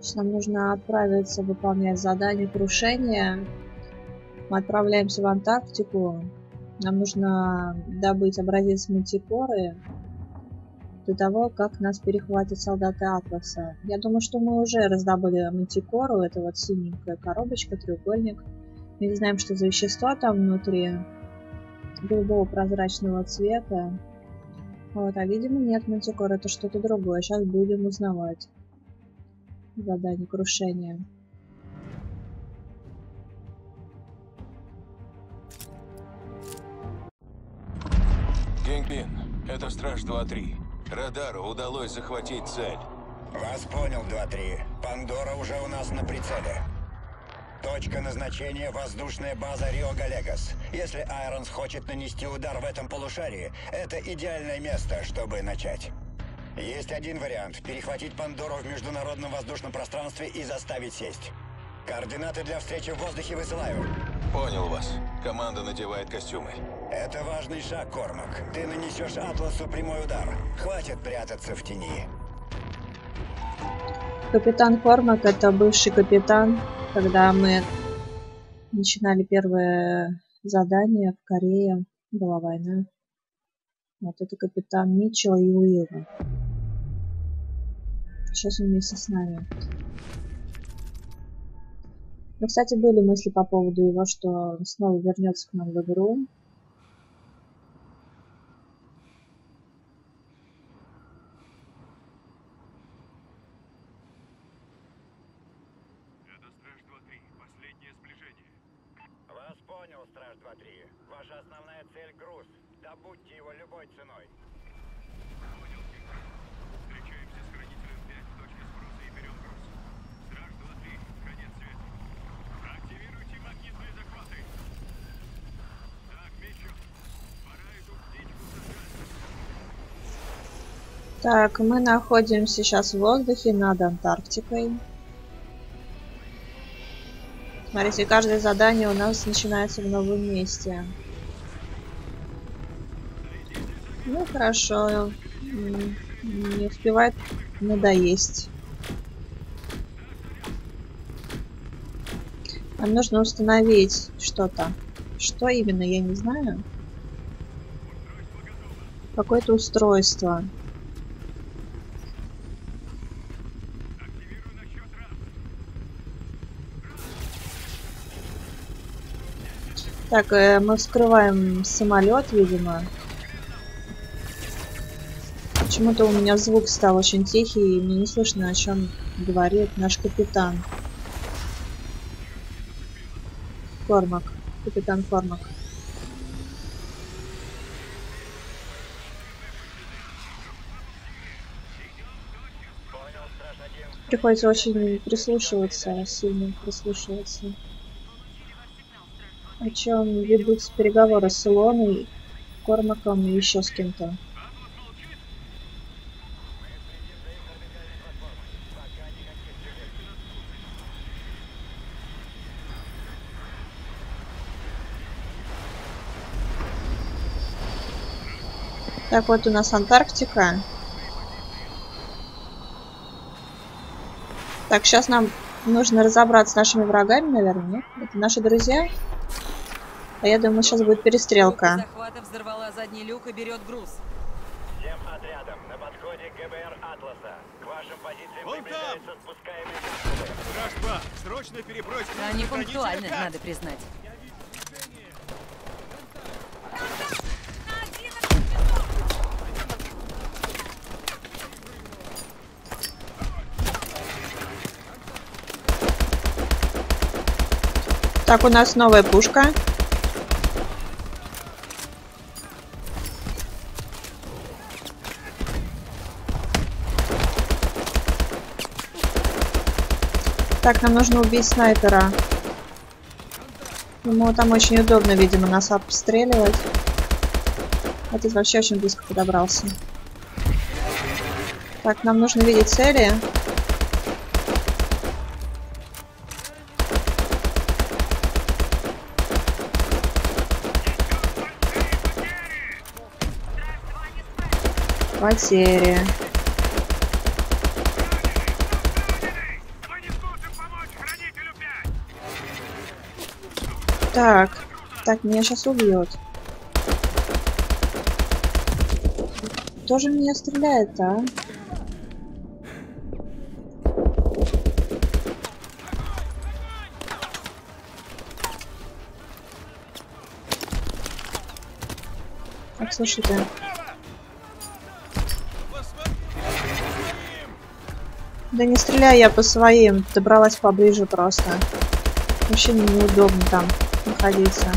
Нам нужно отправиться выполнять задание крушения. Мы отправляемся в Антарктику. Нам нужно добыть образец мантикоры до того, как нас перехватят солдаты Атласа. Я думаю, что мы уже раздобыли мантикору. Это вот синенькая коробочка, треугольник. Мы не знаем, что за вещество там внутри. Голубого прозрачного цвета. Вот, а видимо нет мантикоры. Это что-то другое. Сейчас будем узнавать. Задание крушения. Кингпин, это Страж 2-3. Радару удалось захватить цель. Вас понял, 2-3. Пандора уже у нас на прицеле. Точка назначения — воздушная база Рио-Галегас. Если Айронс хочет нанести удар в этом полушарии, это идеальное место, чтобы начать. Есть один вариант — перехватить Пандору в международном воздушном пространстве и заставить сесть. Координаты для встречи в воздухе высылаю. Понял вас. Команда надевает костюмы. Это важный шаг, Кормак. Ты нанесешь Атласу прямой удар. Хватит прятаться в тени. Капитан Кормак — это бывший капитан. Когда мы начинали первое задание в Корее, была война. Вот это капитан Митчелл и Уилла. Сейчас он вместе с нами. Ну, кстати, были мысли по поводу его, что он снова вернется к нам в игру. Это Страж 2-3. Последнее сближение. Вас понял, Страж 2-3. Ваша основная цель — груз. Добудьте его любой ценой. Понял, Кингпин. Встречаемся с Хранителем 5 в точке сброса и берем груз. Страж 2-3. Конец связи. Активируйте магнитные захваты. Так, Митчелл. Пора эту птичку сажать. Так, мы находимся сейчас в воздухе над Антарктикой. Смотрите, каждое задание у нас начинается в новом месте. Ну, хорошо. Не успевает надоесть. Нам нужно установить что-то. Что именно, я не знаю. Какое-то устройство. Так, мы вскрываем самолет, видимо. Почему-то у меня звук стал очень тихий, и мне не слышно, о чем говорит наш капитан. Кормак. Капитан Кормак. Приходится очень прислушиваться, сильно прислушиваться. О чем ведутся переговоры с Илоной, Кормаком и еще с кем-то. Так, вот у нас Антарктика. Так, сейчас нам нужно разобраться с нашими врагами, наверное, нет? Это наши друзья? А я думаю, сейчас будет перестрелка. Захвата взорвала задний люк и берет груз. Всем отрядам на подходе ГБР Атласа. К вашим позициям Вон приближаются спускаемые капсулы. Страж 2. Срочно перебросьте. Они пунктуальны, надо признать. Так, у нас новая пушка. Так, нам нужно убить снайпера. Ему там очень удобно, видимо, нас обстреливать. Этот вообще очень близко подобрался. Так, нам нужно видеть цели. Потери. Так, меня сейчас убьют. Тоже меня стреляет, а? Так, слушайте. Да не стреляй, я по своим. Добралась поближе просто. Вообще неудобно там находиться.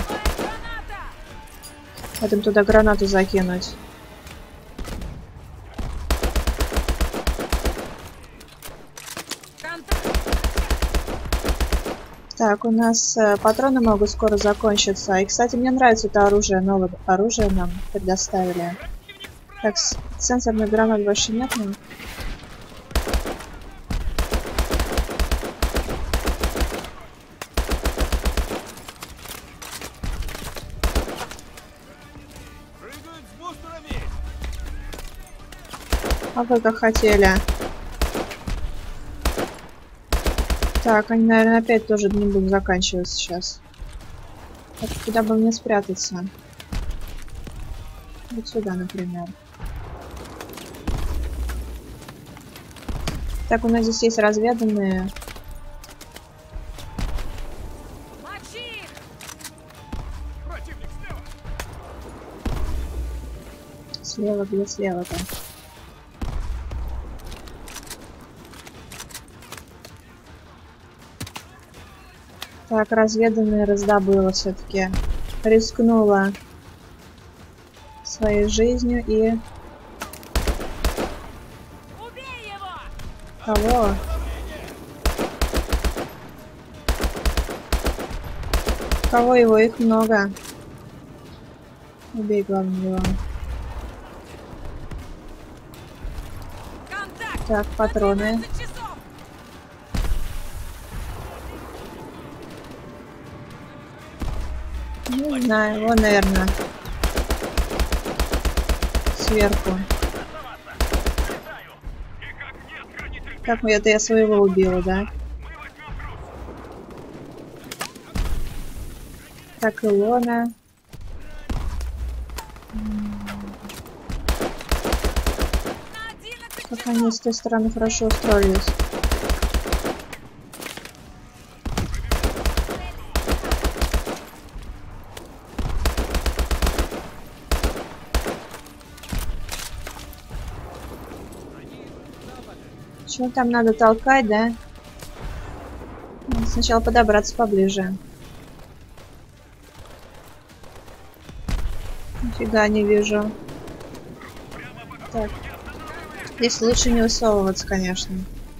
Потом туда гранату закинуть. Так, у нас патроны могут скоро закончиться. И, кстати, мне нравится это оружие. Новое оружие нам предоставили. Так, сенсорных гранат больше нет, но... А вы как хотели. Так, они, наверное, опять тоже не будут заканчиваться сейчас. Так, куда бы мне спрятаться? Вот сюда, например. Так, у нас здесь есть разведанные. Слева, где слева-то? Так, разведанные раздобыла все-таки. Рискнула своей жизнью и... Убей его! Кого? Кого его? Их много. Убей, главное, его. Контакт! Так, патроны. Не знаю, его, наверное, сверху. Так, это я своего убила, да? Так, Илона. Как они с той стороны хорошо устроились. Чего там надо толкать, да? Надо сначала подобраться поближе. Нифига не вижу. Так. Здесь лучше не высовываться, конечно.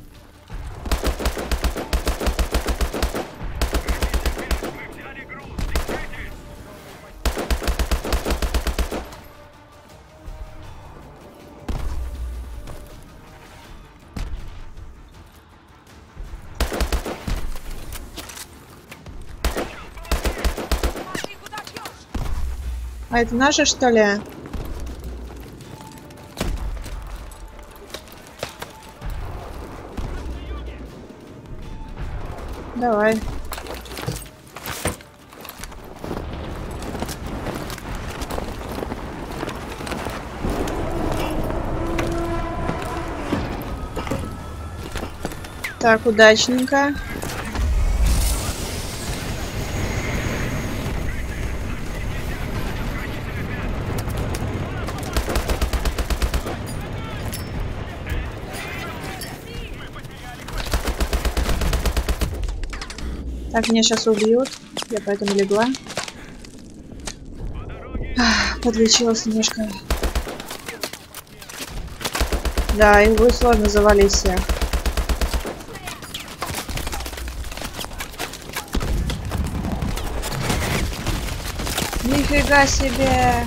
А это наши, что ли? Давай. Так, удачненько. Так, меня сейчас убьют. Я поэтому легла. Подлечилась немножко. Да, их будет сложно завалить всех. Нифига себе!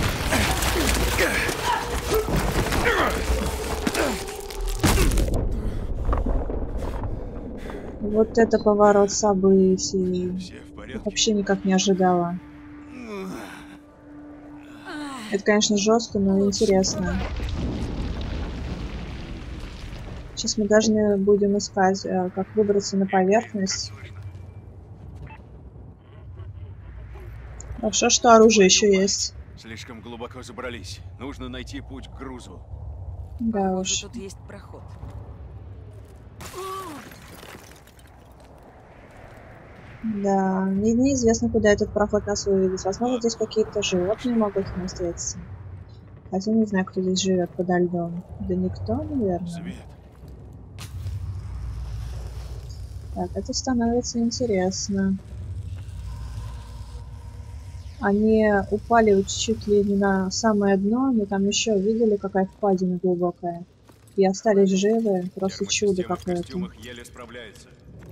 Вот это поворот событий. Вообще никак не ожидала. Это, конечно, жестко, но интересно. Сейчас мы должны будем искать, как выбраться на поверхность. Хорошо, что оружие еще есть. Слишком глубоко забрались. Нужно найти путь к грузу. Да Похоже, уж. тут есть проход. Да, мне неизвестно, куда этот проход нас выведет. Возможно, здесь какие-то животные могут находиться. Хотя не знаю, кто здесь живет подо льдом. Да никто, наверное. Свет. Так, это становится интересно. Они упали вот чуть ли не на самое дно, но там еще видели, какая впадина глубокая. И остались живы. Просто чудо Термосистемы в какое-то. костюмах еле справляются.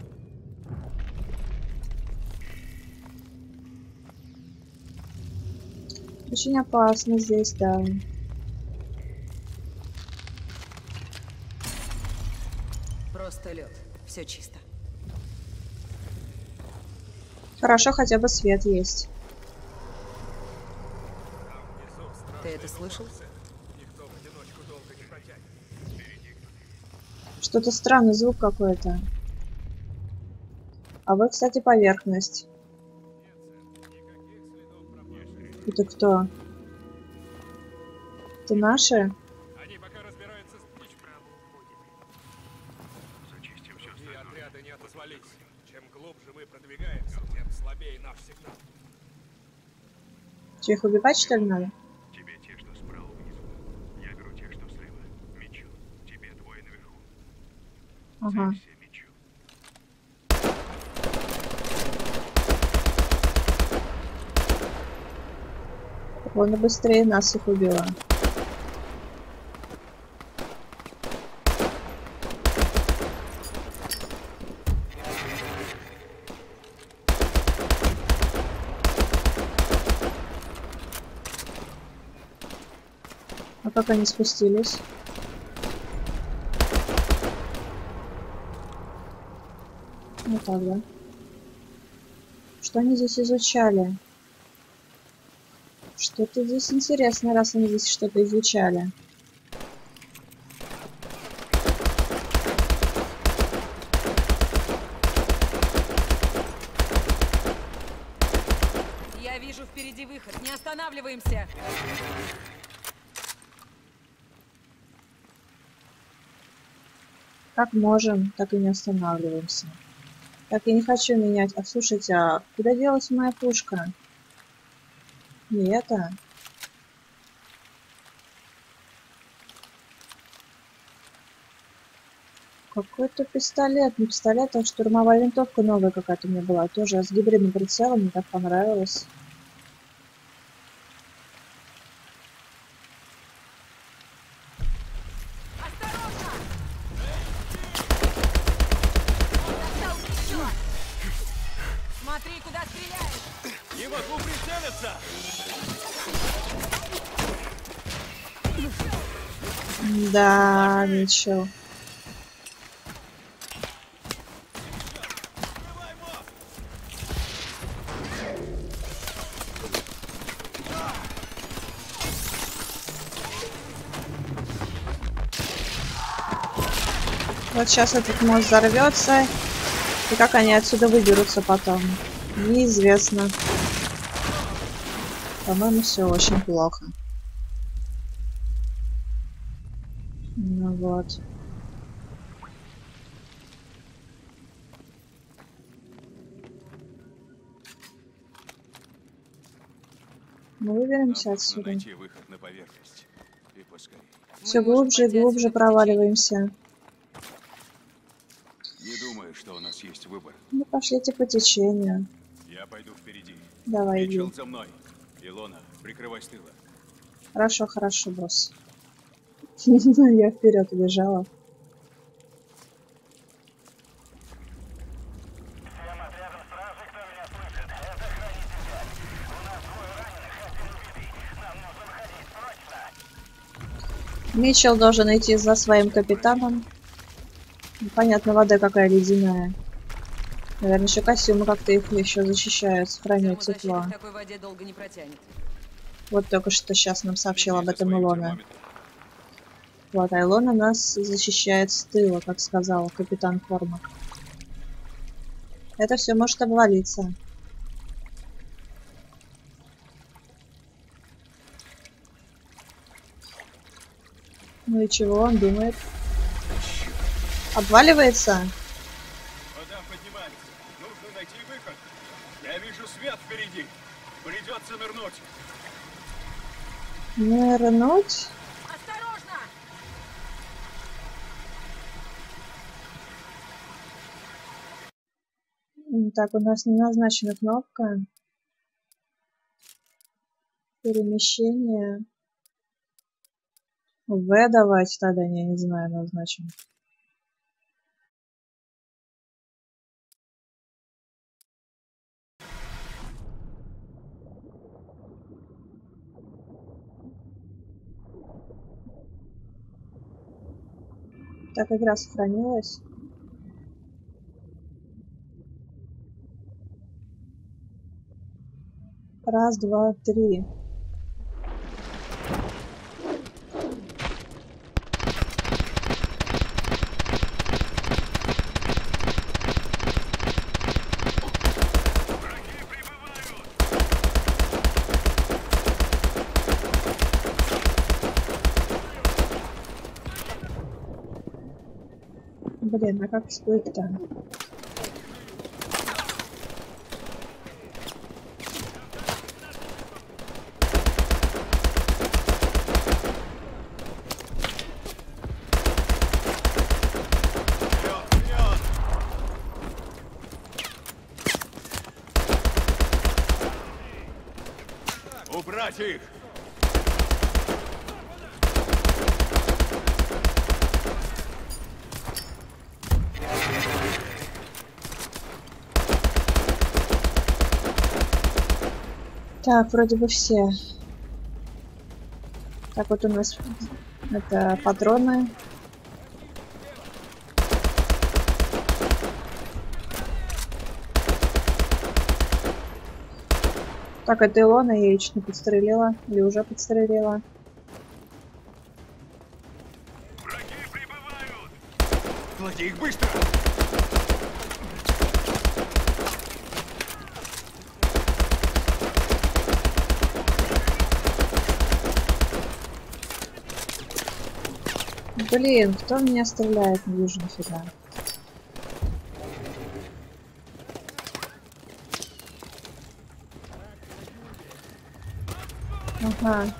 Очень опасно здесь, да. Просто лед. Все чисто. Хорошо, хотя бы свет есть. Ты это слышал? Что-то странный звук какой-то. А вот, кстати, поверхность. Это кто? Это наши? Они пока разбираются с птичками. Зачистим все остальное. И отряды не отозвались. Чем глубже мы продвигаемся, тем слабее наш сигнал. Че, их убивать, что ли, надо? Тебе те, что справа внизу. Я беру тех, что слева. Мечу. Тебе двое наверху. Ага. Все мечу. Вон быстрее нас их убила. А как они спустились? Ну так, да. Что они здесь изучали? Что-то здесь интересно, раз они здесь что-то изучали. Я вижу впереди выход. Не останавливаемся. Как можем, так и не останавливаемся. Так, я не хочу менять. А слушайте, а куда делась моя пушка? Не это. Какой-то пистолет. Не пистолет, а штурмовая винтовка новая какая-то у меня была. Тоже с гибридным прицелом. Мне так понравилось. Смотри, куда стреляешь. Не могу прицелиться! Да, ничего. Вот сейчас этот мост взорвется. И как они отсюда выберутся потом? Неизвестно. По-моему, все очень плохо. Ну вот. Мы выберемся Нам нужно отсюда. найти выход на поверхность. И поскорее. Все Мы можем глубже и пойти глубже отсюда по проваливаемся. Не думаю, что у нас есть выбор. Ну, пошлите по течению. Я пойду впереди. Давай, иди. Митчелл за мной. Илона, прикрывай с тыла. Хорошо, хорошо, босс. Я вперед убежала. Митчелл должен идти за своим капитаном. Понятно, вода какая ледяная. Наверное, еще костюмы как-то их еще защищают, сохраняют Термозащита тепло. в такой воде долго не протянет. Вот только что сейчас нам сообщил об Следи за этом своим Илона. термометром. Вот, а Илона нас защищает с тыла, как сказал капитан Кормак. Это все может обвалиться. Ну и чего он думает? Обваливается? Вода поднимается. Нужно найти выход. Я вижу свет впереди. Придется нырнуть. Нырнуть? Осторожно! Так, у нас не назначена кнопка. Перемещение. В давайте тогда, я не знаю, назначим. Так, игра сохранилась. Раз, два, три. Враги прибывают. Блин, а как всплыть-то? Вперед, вперед. Убрать их. Так, вроде бы все. Так, вот у нас это патроны. Так, это Илона, я ее чуть не подстрелила. Или уже подстрелила. Враги прибывают. Клади их быстро. Блин, кто в меня стреляет? Не вижу нифига. Ага.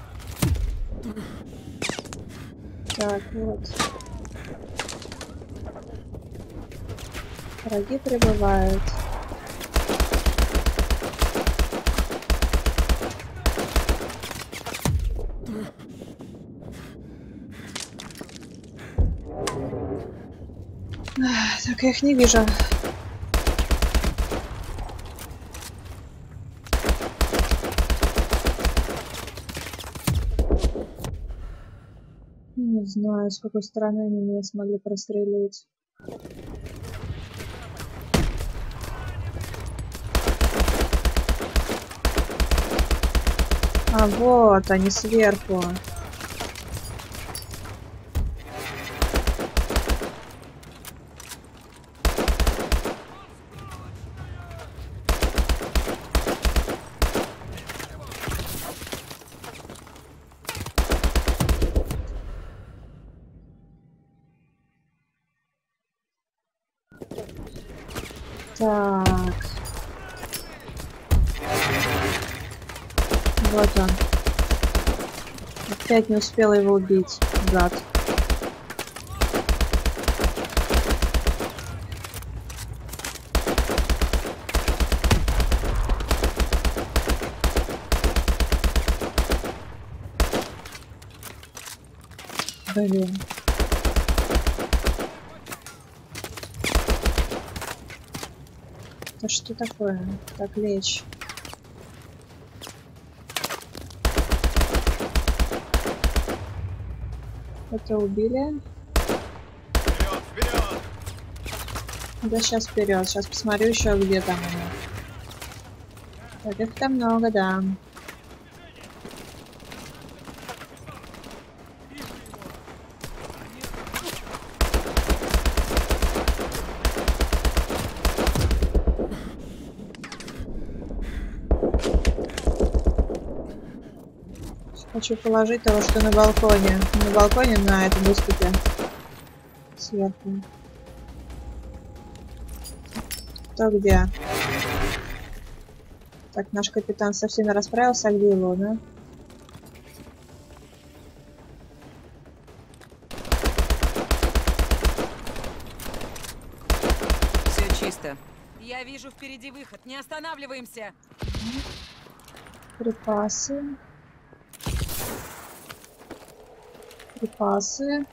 Так, вот. Враги прибывают. Так, я их не вижу. Не знаю, с какой стороны они меня смогли прострелить. А вот они сверху. Так. Вот он. Опять не успела его убить, гад. Блин. Это что такое? Так, лечь. Это убили. Вперед, вперед. Да сейчас вперед. Сейчас посмотрю еще, где там они. Так, их там много, да. Хочу положить того, что на балконе. На балконе на этом выступе. Сверху. Кто где? Так, наш капитан со всеми расправился, а где его, да? Все чисто. Я вижу впереди выход. Не останавливаемся. Припасы. Припасы.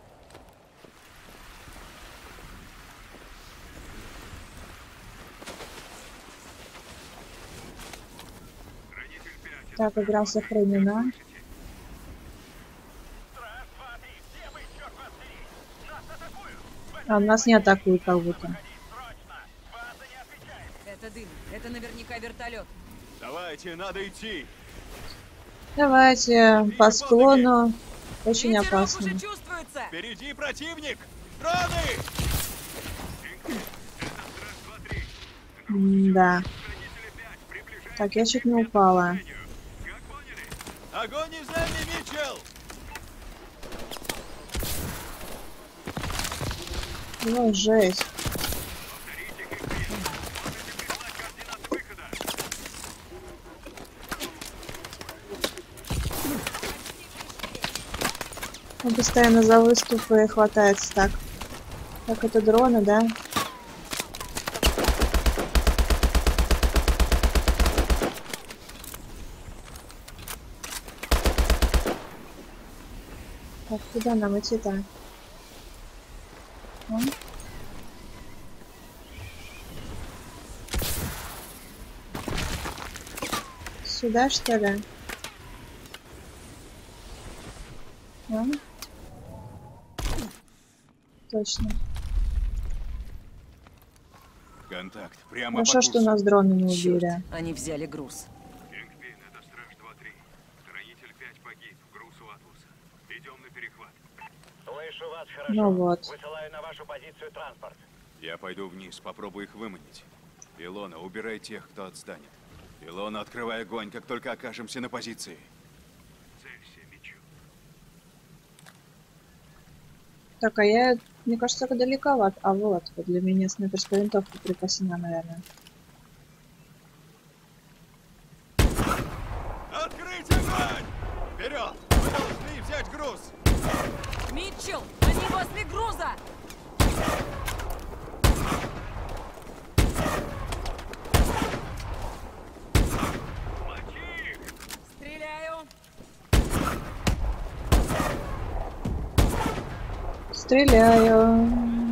Так, игра сохранена. А нас не атакуют как будто. Это дым. Это наверняка вертолет. Давайте, надо идти. Давайте по склону. Очень Ветерок опасно. уже чувствуется. Впереди противник. Дроны! Да. Так, я чуть не упала. Огонь из нами, Митчелл! Ну, жесть. Он постоянно за выступы хватается. Так. Так, это дроны, да? Так, куда нам идти-то? А? Сюда, что ли? А? Точно. Контакт. Прямо Хорошо, по что курсу. нас дроны не Черт, убили. они взяли груз. Кингпин, это Страж 2-3. Хранитель 5 погиб. Груз у Атласа. Идем на перехват. Слышу вас хорошо. Ну вот. Высылаю на вашу позицию транспорт. Я пойду вниз, попробую их выманить. Илона, убирай тех, кто отстанет. Илона, открывай огонь, как только окажемся на позиции. Целься, Митчелл. Так, а я, мне кажется, так далековат. А вот для меня снайперская винтовка припасена, наверное. Открыть огонь! Вперед! Мы должны взять груз! Митчелл, они возле груза! Стреляю! Стреляю.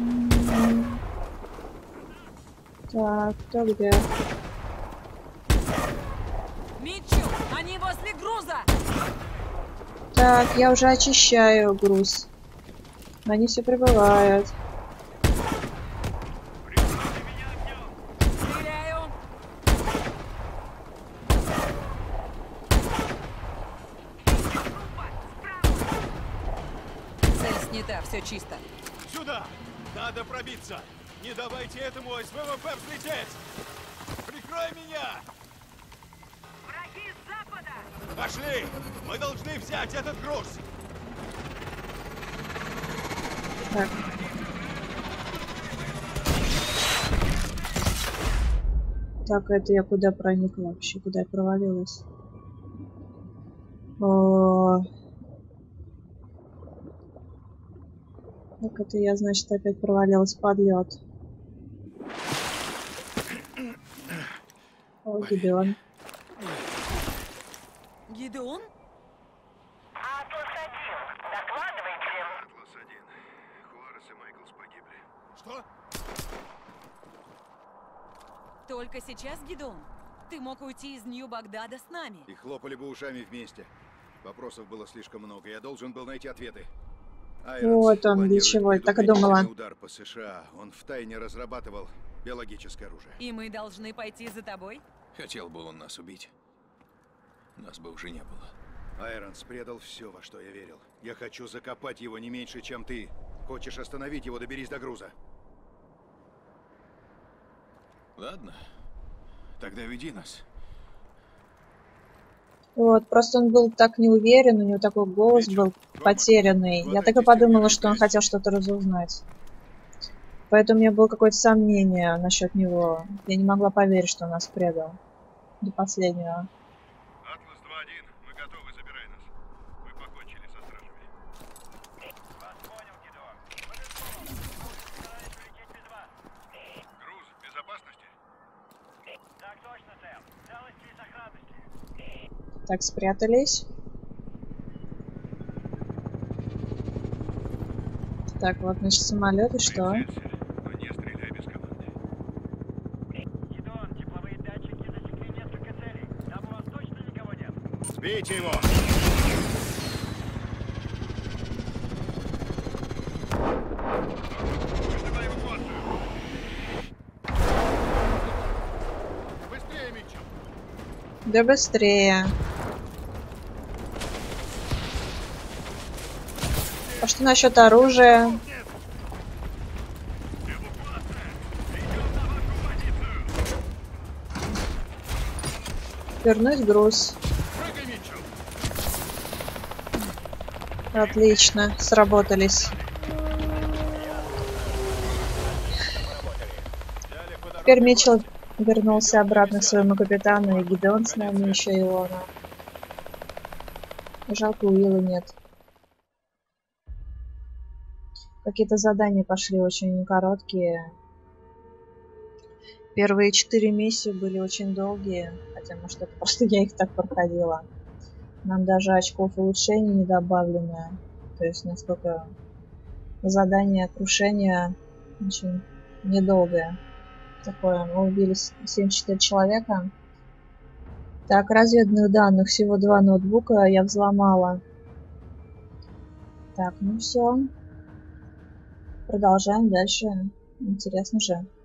Так, кто где? Митчелл, они возле груза! Так, я уже очищаю груз. Они все прибывают. Стреляю! Цель снята, все чисто. Сюда! Надо пробиться! Не давайте этому СВВП взлететь! Прикрой меня! Враги с запада! Пошли! Мы должны взять этот груз! Так. Так, это я куда проникла вообще? Куда я провалилась? О. Так, это я, значит, опять провалилась под лед. О, Гидеон. Гидеон? Атлас-1. Хуарес и Майклс погибли. Что? Только сейчас, Гидеон? Ты мог уйти из Нью-Багдада с нами. И хлопали бы ушами вместе. Вопросов было слишком много. Я должен был найти ответы. Вот он, для чего, я так и думала. Удар по США. Он втайне разрабатывал биологическое оружие. И мы должны пойти за тобой? Хотел бы он нас убить. Нас бы уже не было. Айронс предал все, во что я верил. Я хочу закопать его не меньше, чем ты. Хочешь остановить его, доберись до груза. Ладно. Тогда веди нас. Вот, просто он был так не уверен, у него такой голос был потерянный. Я так и подумала, что он хотел что-то разузнать. Поэтому у меня было какое-то сомнение насчет него. Я не могла поверить, что он нас предал. До последнего. Атлас 2-1, мы готовы, забирай нас. Мы покончили со стражами. Вас понял, Гидеон. Старались улететь без вас. Груз в безопасности? Так точно, Сэм. В целости и сохранности. Так, спрятались. Так, вот, значит, самолет и что? Но не стреляй без команды. Гидеон, тепловые датчики засекли несколько целей. Там у вас точно никого нет? Сбейте его! Вызывай эвакуацию. Быстрее, Митчелл! Да быстрее. А что насчет оружия? Вернуть груз. Прыгай, Митчелл! Отлично, сработались. Теперь Митчелл вернулся обратно к своему капитану, и Гидеон с нами, еще и Илона. Жалко, Уилла нет. Какие-то задания пошли очень короткие. Первые 4 миссии были очень долгие, хотя, может, это просто я их так проходила. Нам даже очков улучшений не добавлено. То есть, насколько задание крушения очень недолгое. Такое, мы убили 74 человека. Так, разведных данных всего 2 ноутбука я взломала. Так, ну все. Продолжаем дальше. Интересно же.